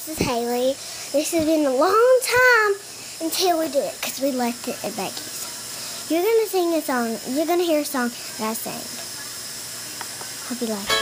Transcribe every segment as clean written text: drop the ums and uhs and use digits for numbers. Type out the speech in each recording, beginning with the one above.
this is Haley. This has been a long time until we do it because we left it at Becky's. You're going to sing a song. You're going to hear a song that I sang. Hope you like it.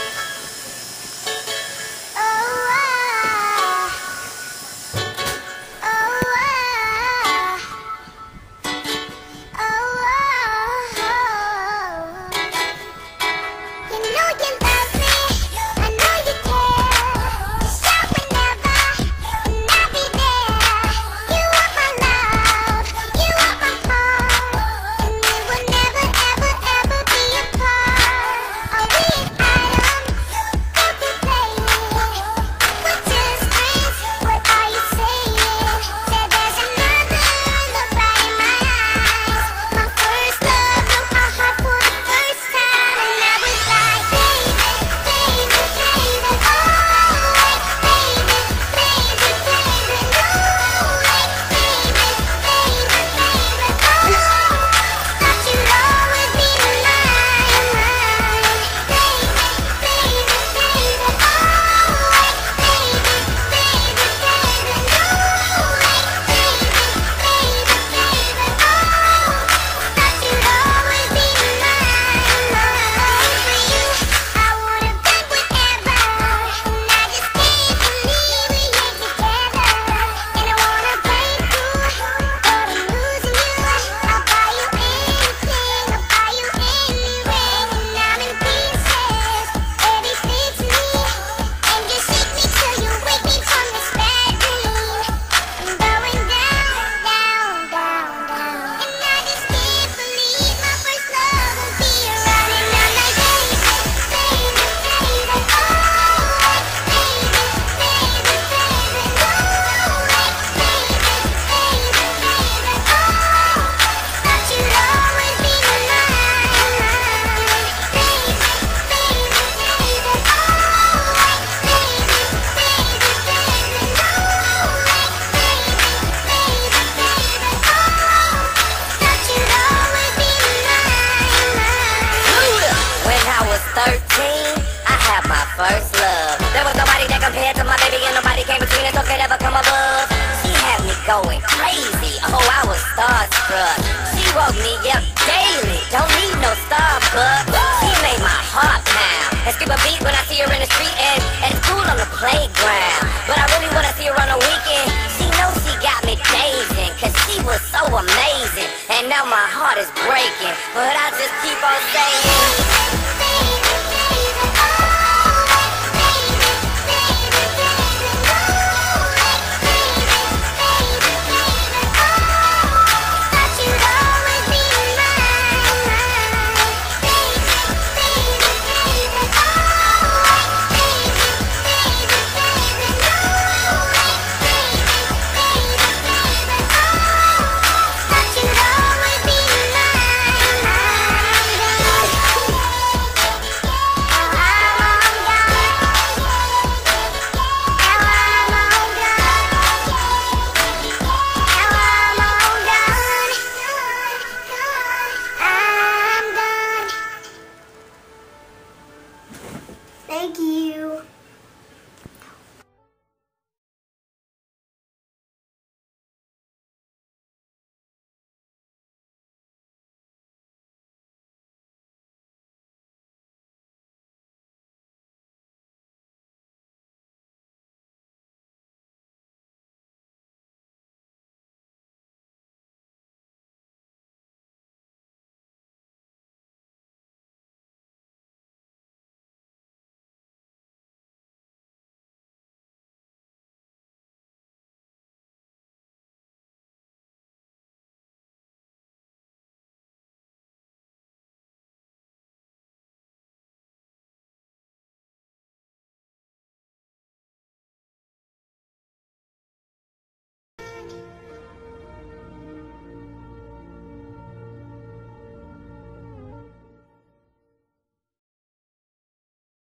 First love. There was nobody that compared to my baby, and nobody came between us or could ever come above. She had me going crazy. Oh, I was starstruck. She woke me up daily. Don't need no Starbucks. She made my heart pound and skip a beat when I see her in the street and at school on the playground. But I really wanna see her on the weekend. She knows she got me dazing, cause she was so amazing. And now my heart is breaking, but I just keep on saying